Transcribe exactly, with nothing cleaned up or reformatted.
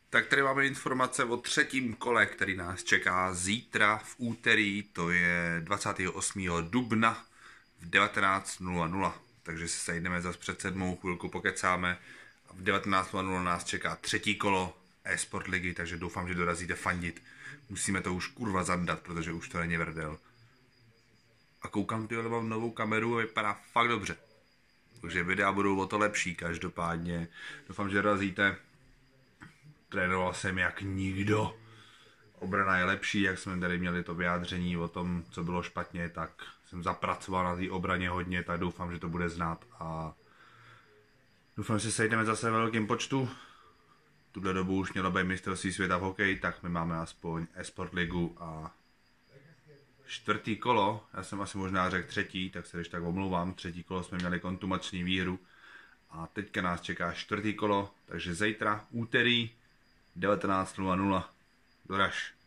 Tak tady máme informace o třetím kole, který nás čeká zítra v úterý, to je dvacátého osmého dubna v devatenáct nula nula. Takže se sejdeme zase před sedmou, chvilku pokecáme a v devatenáct nula nula nás čeká třetí kolo e-sport ligy, takže doufám, že dorazíte fandit. Musíme to už kurva zandat, protože už to není Verdel. A koukám, tyhle mám novou kameru a vypadá fakt dobře. Takže videa budou o to lepší, každopádně. Doufám, že dorazíte. Trénoval jsem jak nikdo. Obrana je lepší, jak jsme tady měli to vyjádření o tom, co bylo špatně, tak jsem zapracoval na té obraně hodně, tak doufám, že to bude znát a doufám, že se sejdeme zase ve velkém počtu. Tuhle dobu už mělo být mistrovství světa v hokeji, tak my máme aspoň e-sport ligu a čtvrtý kolo, já jsem asi možná řekl třetí, tak se když tak omlouvám, třetí kolo jsme měli kontumační výhru a teďka nás čeká čtvrtý kolo, takže zítra, úterý, devatenáct nula nula, doraž.